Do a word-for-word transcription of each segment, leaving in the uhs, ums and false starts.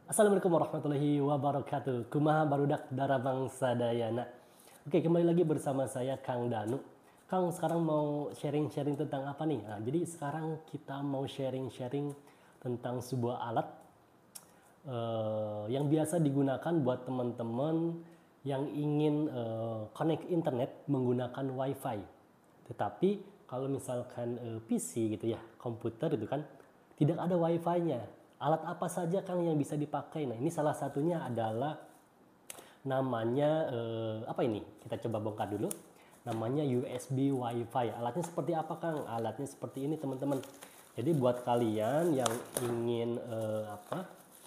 Assalamualaikum warahmatullahi wabarakatuh. Kumaha barudak darabang sadayana. Oke, kembali lagi bersama saya Kang Danu. Kang, sekarang mau sharing-sharing tentang apa nih? Nah, jadi sekarang kita mau sharing-sharing tentang sebuah alat uh, yang biasa digunakan buat teman-teman yang ingin uh, connect internet menggunakan WiFi. Tetapi kalau misalkan uh, P C gitu ya, komputer itu kan tidak ada WiFi-nya. Alat apa saja Kang yang bisa dipakai? Nah, ini salah satunya adalah namanya eh, apa ini? Kita coba bongkar dulu. Namanya U S B WiFi. Alatnya seperti apa Kang? Alatnya seperti ini teman-teman. Jadi buat kalian yang ingin eh, apa?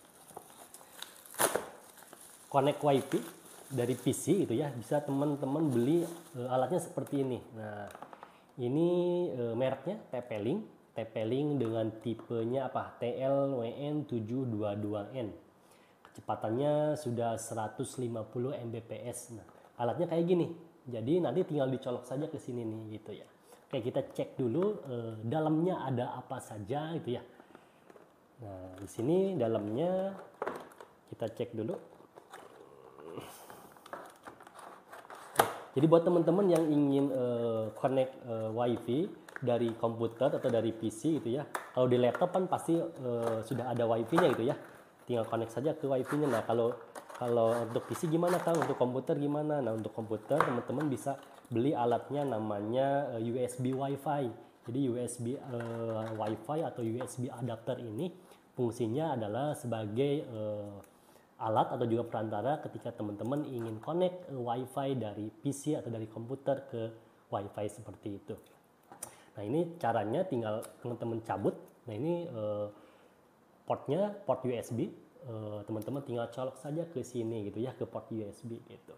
Connect WiFi dari P C gitu ya, bisa teman-teman beli eh, alatnya seperti ini. Nah, ini eh, mereknya T P-Link. T P-Link dengan tipenya apa? T L W N tujuh dua dua N. Kecepatannya sudah seratus lima puluh megabit per second. Nah, alatnya kayak gini. Jadi nanti tinggal dicolok saja ke sini nih gitu ya. Oke, kita cek dulu eh, dalamnya ada apa saja gitu ya. Nah, di sini dalamnya kita cek dulu. Jadi buat teman-teman yang ingin uh, connect uh, WiFi dari komputer atau dari P C gitu ya. Kalau di laptop kan pasti uh, sudah ada WiFi-nya gitu ya. Tinggal connect saja ke WiFi-nya. Nah, kalau kalau untuk P C gimana Kang? Untuk komputer gimana? Nah, untuk komputer teman-teman bisa beli alatnya namanya uh, U S B WiFi. Jadi U S B uh, WiFi atau U S B adapter ini fungsinya adalah sebagai uh, alat atau juga perantara ketika teman-teman ingin connect WiFi dari P C atau dari komputer ke WiFi seperti itu. Nah, ini caranya tinggal teman-teman cabut. Nah, ini eh, portnya port U S B. Eh, teman-teman tinggal colok saja ke sini gitu ya, ke port U S B gitu.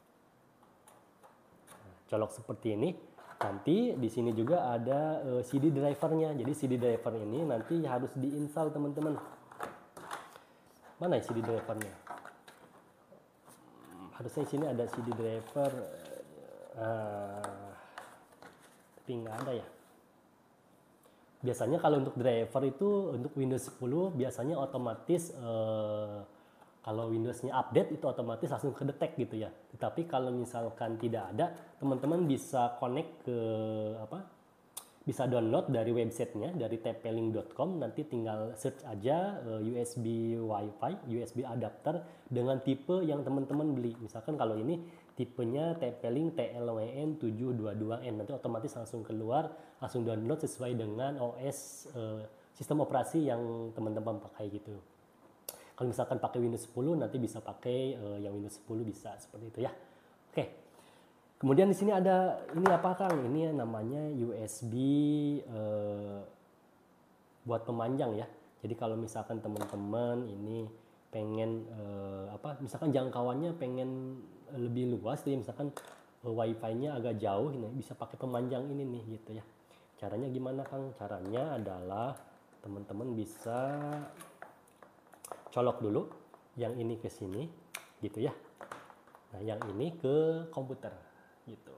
Nah, colok seperti ini. Nanti di sini juga ada eh, C D drivernya. Jadi C D driver ini nanti harus diinstal teman-teman. Mana C D drivernya? Harusnya di sini ada C D driver, uh, tapi nggak ada ya. Biasanya kalau untuk driver itu untuk Windows sepuluh biasanya otomatis uh, kalau Windows-nya update itu otomatis langsung kedetek gitu ya. Tetapi kalau misalkan tidak ada, teman-teman bisa connect ke apa? Bisa download dari websitenya dari t p link dot com. Nanti tinggal search aja uh, U S B WiFi, U S B adapter dengan tipe yang teman-teman beli. Misalkan kalau ini tipenya T P-Link T L W N tujuh dua dua N, nanti otomatis langsung keluar, langsung download sesuai dengan O S uh, sistem operasi yang teman-teman pakai gitu. Kalau misalkan pakai Windows sepuluh nanti bisa pakai uh, yang Windows sepuluh bisa seperti itu ya. Oke. Kemudian di sini ada ini apa Kang? Ini namanya U S B eh, buat pemanjang ya. Jadi kalau misalkan teman-teman ini pengen eh, apa? Misalkan jangkauannya pengen lebih luas, jadi misalkan eh, WiFi-nya agak jauh, ini bisa pakai pemanjang ini nih gitu ya. Caranya gimana Kang? Caranya adalah teman-teman bisa colok dulu yang ini ke sini gitu ya. Nah, yang ini ke komputer gitu.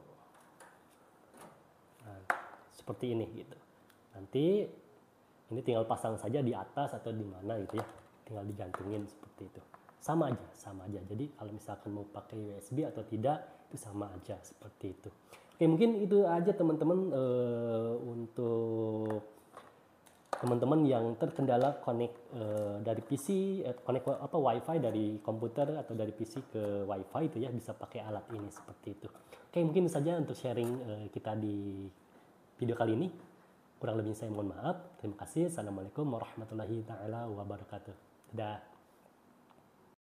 Nah, seperti ini gitu. Nanti ini tinggal pasang saja di atas atau di mana gitu ya. Tinggal digantungin seperti itu. Sama aja, sama aja. Jadi kalau misalkan mau pakai U S B atau tidak itu sama aja seperti itu. Oke, mungkin itu aja teman-teman uh, untuk teman-teman yang terkendala connect uh, dari P C, uh, connect apa WiFi dari komputer atau dari P C ke WiFi itu ya, bisa pakai alat ini seperti itu. Oke, mungkin saja untuk sharing uh, kita di video kali ini. Kurang lebih saya mohon maaf. Terima kasih. Assalamualaikum warahmatullahi taala wabarakatuh. Dadah.